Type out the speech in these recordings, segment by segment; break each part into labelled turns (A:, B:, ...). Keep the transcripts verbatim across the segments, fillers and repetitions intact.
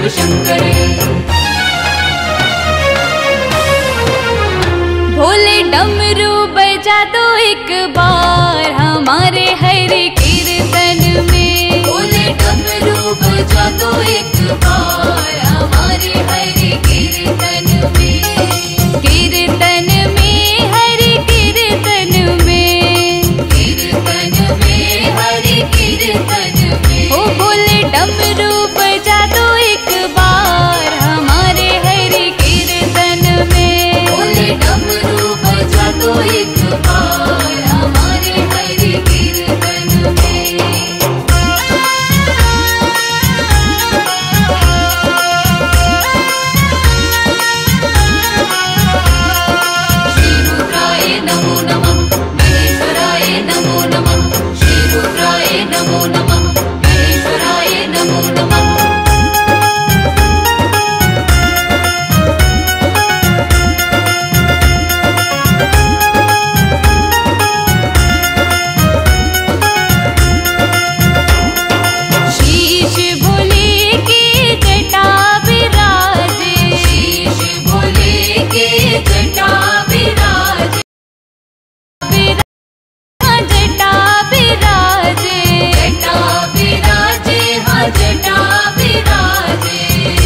A: शंकर।
B: भोले डमरू बजा दो एक बार हमारे हरि कीर्तन में।
A: भोले डमरू बजा दो एक बार हमारे हरि कीर्तन में।
B: कीर्तन में हरि कीर्तन में।
A: कीर्तन में हरि कीर्तन में।
B: ओ भोले डमरू बजा दो एक बार हमारे हरि कीर्तन में।
A: भोले डमरू बजा दो एक बार हमारे हरि कीर्तन में। श्री रुद्राय नमो नमः, महेश्वराय नमो नमः। श्री रुद्राय नमो नमः, महेश्वराय नमो नमः।
B: शीश भोले के जटा विराजे।
A: शीश भोले के जटा विराजे।
B: हाँ जटा विराजे।
A: जटा विराजे, हाँ जटा विराजे।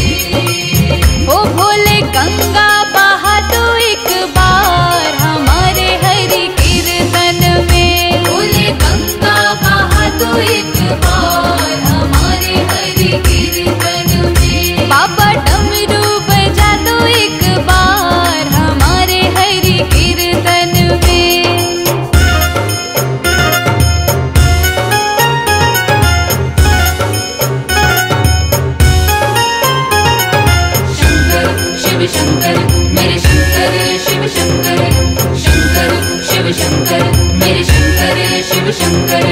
B: ओ भोले गंगा बहा दो एक बार हमारे हरि कीर्तन में।
A: भोले गंगा बहा दो एक बार हमारे हरि कीर्तन में।
B: बाबा डमरू बजा दो एक बार हमारे हरि कीर्तन में।
A: शंकर शिव शंकर मेरे शंकर शिव शंकर। शंकर शिव शंकर मेरे शंकर शिव शंकर।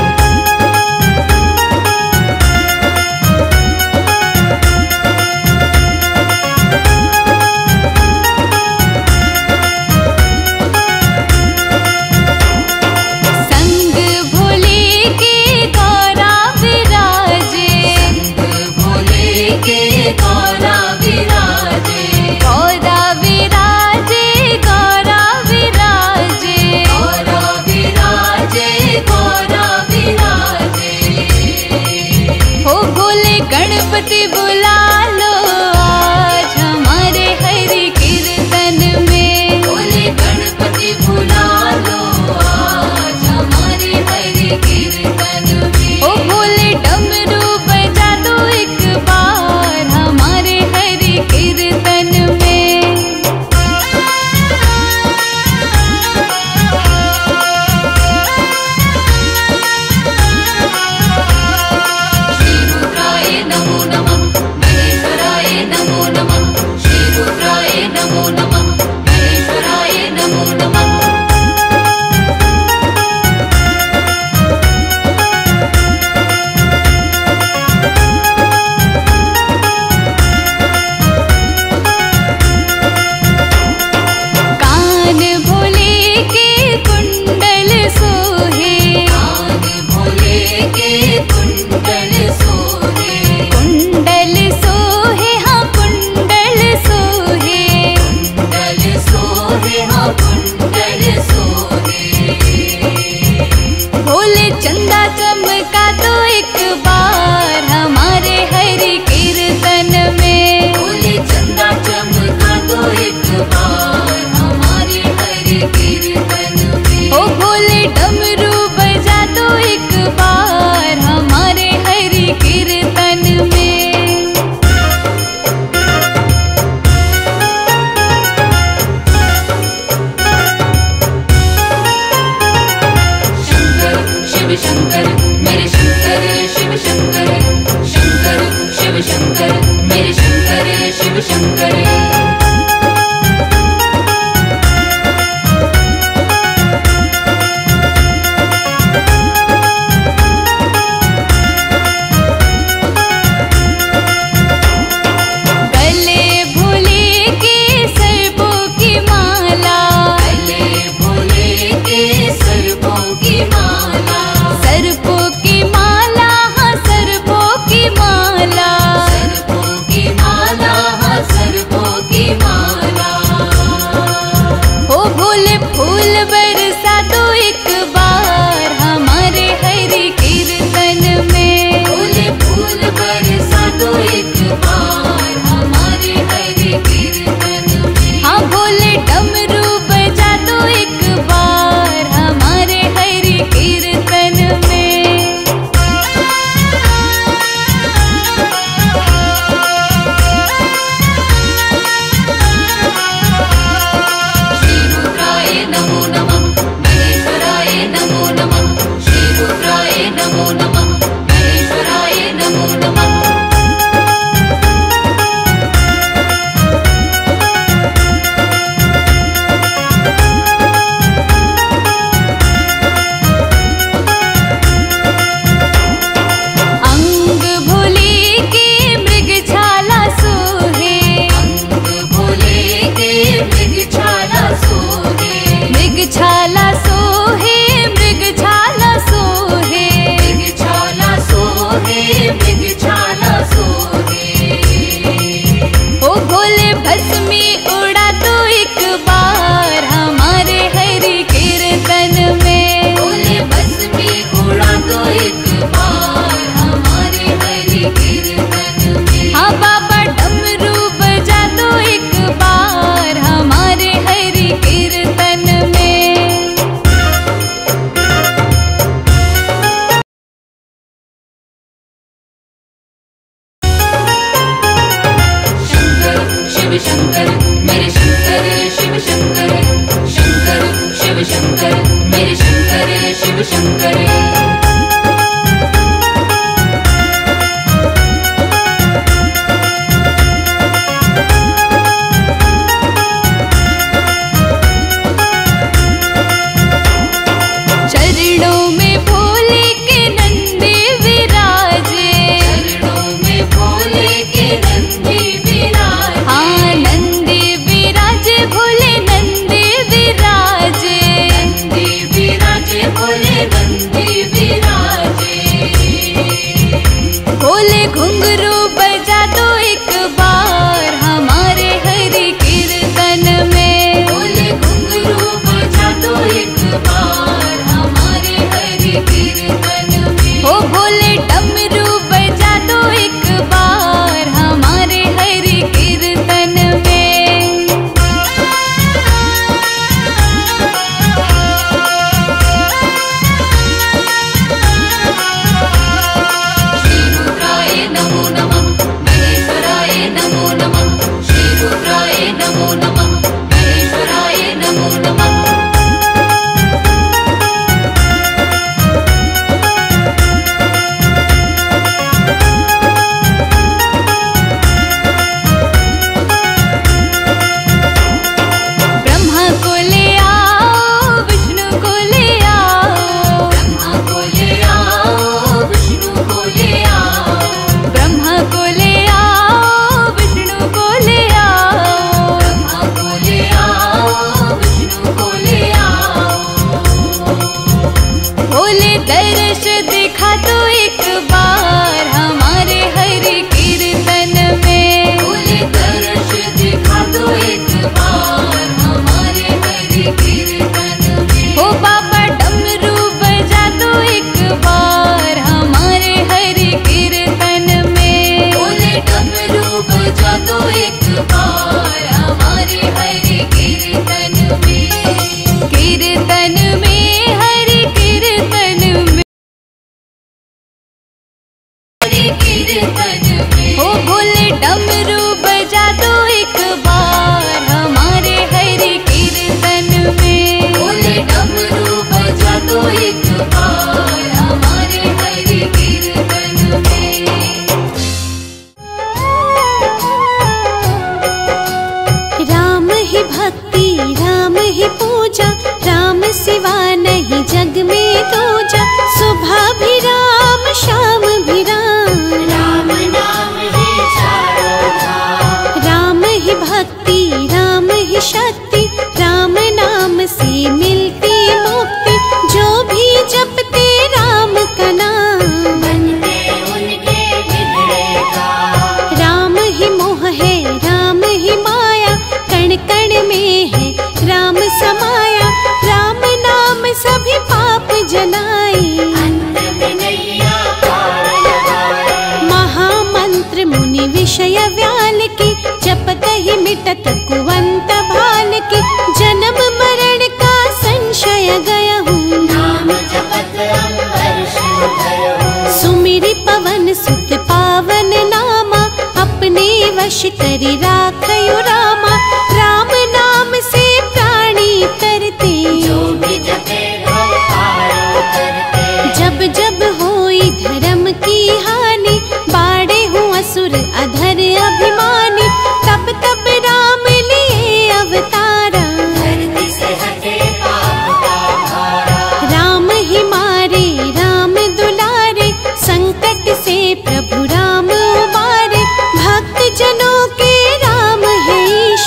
B: संग भोले के गौरा विराजे।
A: भोले के गौरा विराजे।
B: गौरा विराजे। गौरा विराजे।
A: गौरा विराजे, गौरा विराजे।
B: हो भोले गणपति बुला लो आज हमारे हरि कीर्तन में।
A: भोले गणपति बुला लो आज हमारे हरि कीर्तन में।
B: ओ भोले डमरू बजा दो एक बार हमारे हरि कीर्तन में।
A: श्री रुद्राय नमो नमः, महेश्वराय कीर्तन में।
B: हाँ बाबा डमरू बजा दो एक बार हमारे हरि कीर्तन में।
A: शंकर शिव शंकर मेरे शंकर शिव शंकर, शंकर शिव शंकर मेरे शंकर शिव शंकर।
B: चरणों में भोले के नंदी विराजे,
A: चरणों में भोले के नंदी विराजे।
B: हाँ नंदी विराजे भोले नंदी विराजे,
A: नंदी विराजे भोले नंदी विराजे।
B: भोले घुंघरू बजा दो एक बार हमारे हरि कीर्तन में।
A: भोले घुंघरू बजा दो एक बार हमारे हरि कीर्तन में।
B: हो भोले डमरू बजा दो एक बार हमारे हरि कीर्तन में।
A: श्री रुद्राय नमो नमः, महेश्वराय नमो नमः। श्री रुद्राय नमो नमः, महेश्वराय नमो नमः।
B: ब्रह्मा को ले आओ विष्णु को ले आओ,
A: ब्रह्मा को ले आओ विष्णु को ले आओ।
B: ब्रह्मा को ले आओ विष्णु को ले आओ,
A: ब्रह्मा को ले आओ विष्णु को ले आओ।
B: भोले दर्श दिखा दो एक बार हमारे हरि कीर्तन में।
A: भोले दर्श दिखा दो एक बार हमारे हरि कीर्तन में।
B: हो बाबा डमरू बजा दो एक बार हमारे हरि कीर्तन में।
A: भोले डमरू बजा दो एक बार हमारे हरि कीर्तन में।
B: कीर्तन में हरि कीर्तन में,
A: हरि कीर्तन में।
B: हो भोले डमरू बजा दो एक बार हमारे हरि कीर्तन में।
A: भोले डमरू बजा दो एक बार हमारे हरि कीर्तन में।
C: राम ही भक्ति राम ही पूजा, राम सिवा नहीं जग में दूजा। सुबह भी राम शाम भी राम,
A: राम नाम ही चारों धाम।
C: राम ही भक्ति राम ही शक्ति, राम नाम से मिलती मुक्ति। जो भी जपते राम का नाम,
A: बनते उनके बिगड़े काम।
C: राम ही मोह है राम ही माया, कण कण में है राम समाया। राम नाम सभी पाप जलाए,
A: अंत में नैया पार लगाए।
C: महामंत्र मुनि विषय व्याल की, जपत ही मिटत कुवंत भाल की। जन्म मरण का संशय गया हूँ,
A: नाम जपत अंबर शिव भयो।
C: सुमिरि पवन सुत पावन नामा, अपने वश करि राखयु रामा। राम नाम से प्राणी तरते,
A: जो भी जपे भव पारो करते।
C: जब जब होई धर्म की हानि, बाड़े हूँ असुर अधर अभिमानी। तब तब राम लिए अवतारा,
A: धरती से हटे पाप का भारा।
C: राम ही मारे राम दुलारे, संकट से प्रभु राम उबारे। भक्त जनों के राम है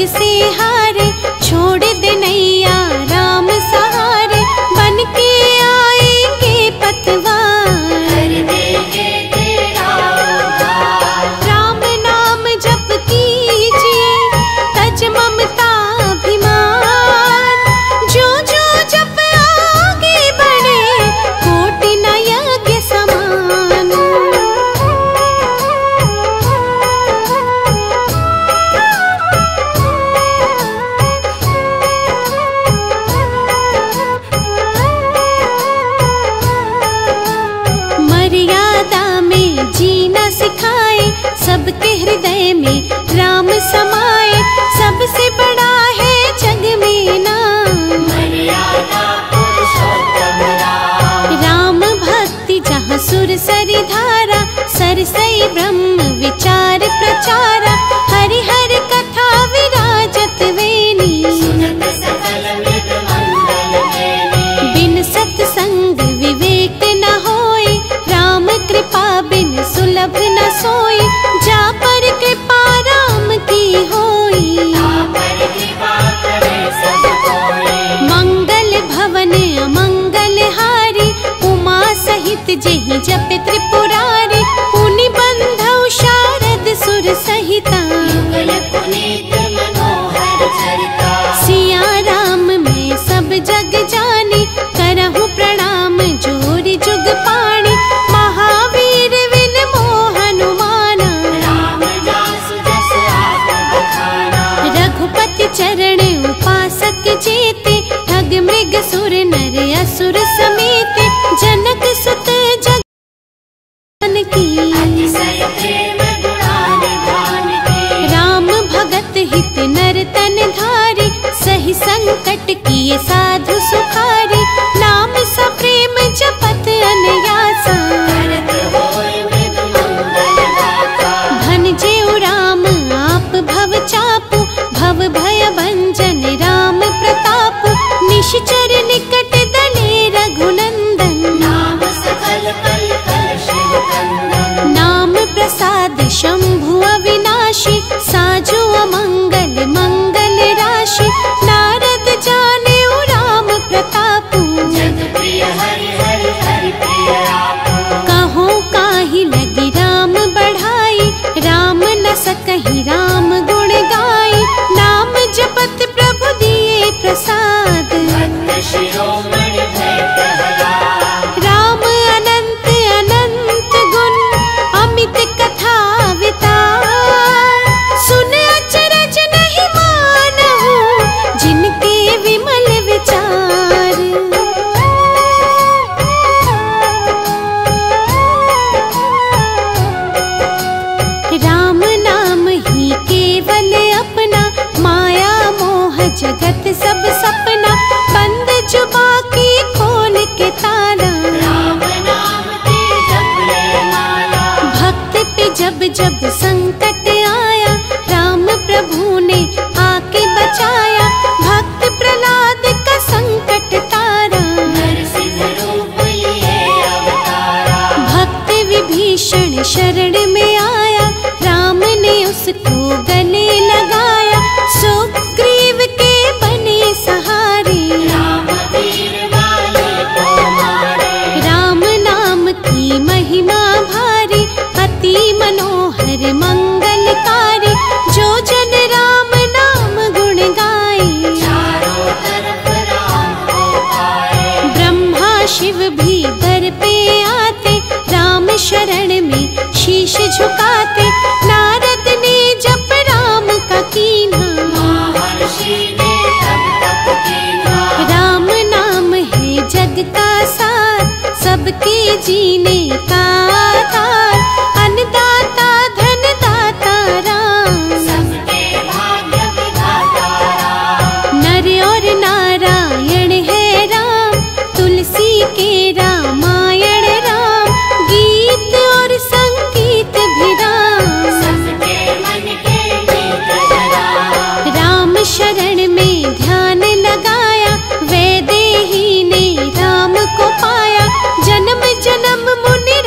C: से हारे, छोड़ दे नैया राम सहारे, बन के आएंगे पतवार,
A: कर देंगे तेरा उद्धार।
C: राम नाम जप कीजिए तज ममता अभिमान, जो जो जप आगे बढ़े कोटि न यज्ञ समान। मर्यादा में जीना सिखाए, सबके हृदय में राम समाए, सबसे बड़ा है जग में नाम,
A: मर्यादा पुरुषोत्तम राम।
C: राम भक्ति जहाँ सुर सरि धारा, सरसई ब्रह्म विचार प्रचारा, हरि हर कथा विराजत वेणी,
A: सुनत सकल मृग मंगल वेणी।
C: बिन सत्संग विवेक न होए, राम कृपा बिन सुलभ न सोए, जा पर कृपा राम की होई,
A: पर कृपा करे सब कोई।
C: मंगल भवन अमंगल हारी, उमा सहित जेहि जप त्रिपुरारी, पुनि बंधौ शारद सुर सहिता,
A: युगल पुनीत मनोहर चरिता।
C: सिया राम में सब जग जानी, करहु प्रणाम जोरि जुग पाणी, महावीर विन मोह हनुमाना,
A: राम जासु जस आप बखाना।
C: रघुपति चरण उपासक जेते, ठग मृग सुर नर असुर समेते, जनक सुत जगन की,
A: अतिशय प्रेम गुणान गान की।
C: राम भगत हित नर तन धारी, सही संकट किए साधु सुखारी, नाम सप्रेम जपत अनयासा,
A: करत होय मृग मंगल गाथा।
C: धन जेउ राम आप भव चापु, भव भय भंजन राम प्रतापु, निश्चर निकट दले रघुनंदन,
A: नाम सकल कल कल शिव कंदन।
C: नाम प्रसाद शंभु अविनाशी, साजो अमंगल मंगल राशि, नारद जाने राम प्रतापु,
A: जग प्रिय हरि हरि हरि प्रिय आपू।
C: कहो काहि लगी राम बढ़ाई, राम न सकहि राम गुण गाई, नाम जपत प्रभु दिए प्रसाद,
A: भक्त शिरोमणि भय प्रहलाद।
C: राम अनंत अनंत गुण, अमित कथा वितार, सुन अचरज नहीं मानहु, जिनके विमल विचार। राम नाम ही केवल अपना, माया मोह जगत सब सपना, बंद जुबा की खोल के ताला,
A: राम नाम ते जप ले माला।
C: भक्त पे जब जब संकट आया, राम प्रभु ने आके बचाया, भक्त प्रहलाद का संकट तारा,
A: नरसिंह रूप लिए अवतारा।
C: भक्त विभीषण शरण में आया, राम ने उसको गले लगाया, सुग्रीव के बने सहारे,
A: राम वीर वाले को मारे।
C: राम नाम की महिमा भारी, अति मनोहर मंगलकारी, जो जन राम नाम गुण गाए,
A: चारों तरफ राम को पाए।
C: ब्रह्मा शिव भी दर पे आते, राम शरण में शीश झुकाते, नारद ने जप राम का कीन्हा,
A: महर्षि ने तब तप कीन्हा।
C: राम नाम है जग का सार, सबके जीने का आधार, अन्नदाता धनदाता राम,
A: सबके भाग्य विधाता राम।
C: नर और नारायण है राम, तुलसी के रामायण राम, गीत और संगीत भी राम,
A: सबके मन के मीत है राम।
C: राम शरण में ध्यान लगाया, वैदेही ने राम को पाया, जन्म जन्म मुनि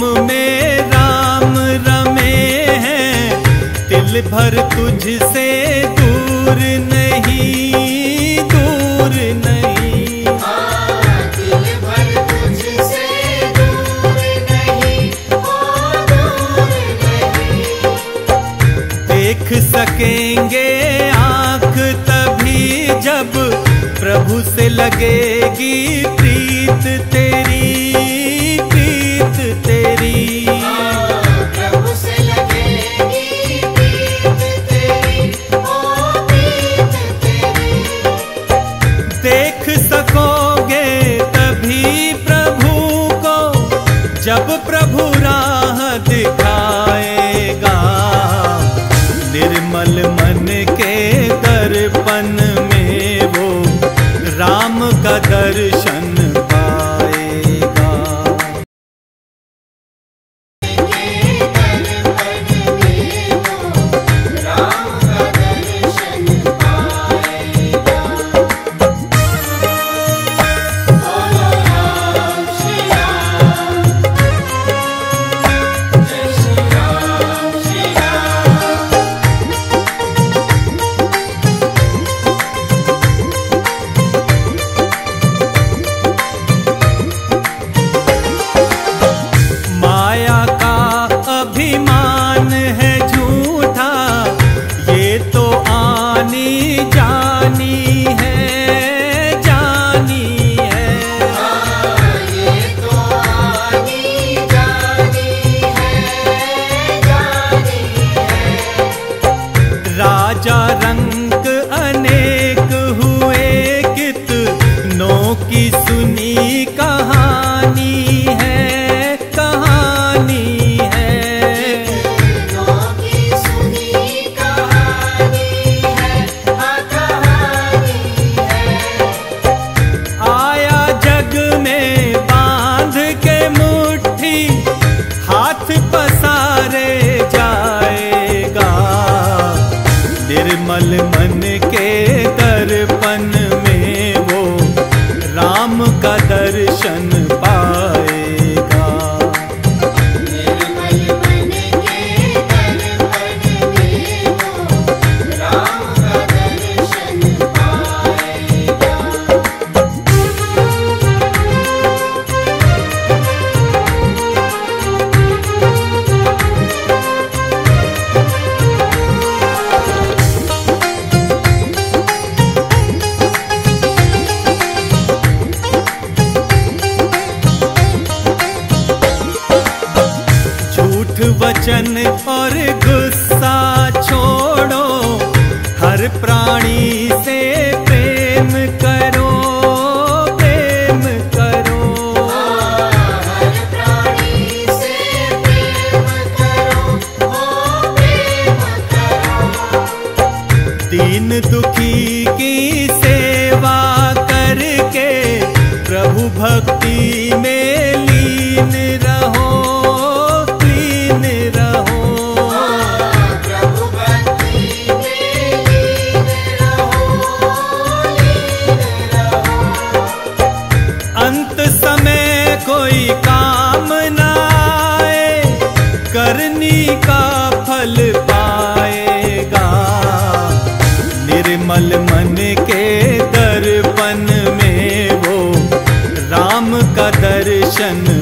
D: में राम रमे हैं, दिल भर तुझसे दूर नहीं, दूर नहीं।
A: दिल भर तुझसे दूर नहीं, ओ दूर नहीं।
D: देख सकेंगे आँख तभी जब प्रभु से लगेगी प्रीत तेरी, प्रीत तेरी।
A: प्रभु से लगेगी प्रीत तेरी, ओ प्रीत तेरी।
D: देख सकोगे तभी प्रभु को जब प्रभु राह दिखाएगा, निर्मल मन के दर्पण में वो राम का दर्शन पाएगा।
A: राम का दर्शन पाएगा। बोलो राम श्री राम, जय श्री राम श्री राम।
D: माया का अभिमान है झूठा, ये तो आनी जानी है, जानी है।
A: ये तो आनी जानी है, जानी है।
D: राजा रंग अनेक हुए, कितनों की सुनी कहानी है, कहानी है।
A: कितनों की सुनी कहानी है, हाँ कहानी है।
D: आया जग में बांध के मुट्ठी, हाथ पसारे जाएगा, निर्मल मन के दर्पण में वो राम का दर्शन पाएगा।
A: निर्मल मन के दर्पण में वो राम का दर्शन पाएगा।
D: झूठ वचन और गुस्सा छोड़ो, हर प्राणी से प्रेम करो, प्रेम करो।
A: हर प्राणी से प्रेम करो, ओ प्रेम करो।
D: दीन दुखी की सेवा करके प्रभु भक्ति में लीन रहो, लीन रहो।
A: प्रभु भक्ति में लीन रहो, लीन रहो।
D: अंत समय कोई काम न आए, करनी का फल पाएगा, निर्मल मन के दर्पण में वो राम का दर्शन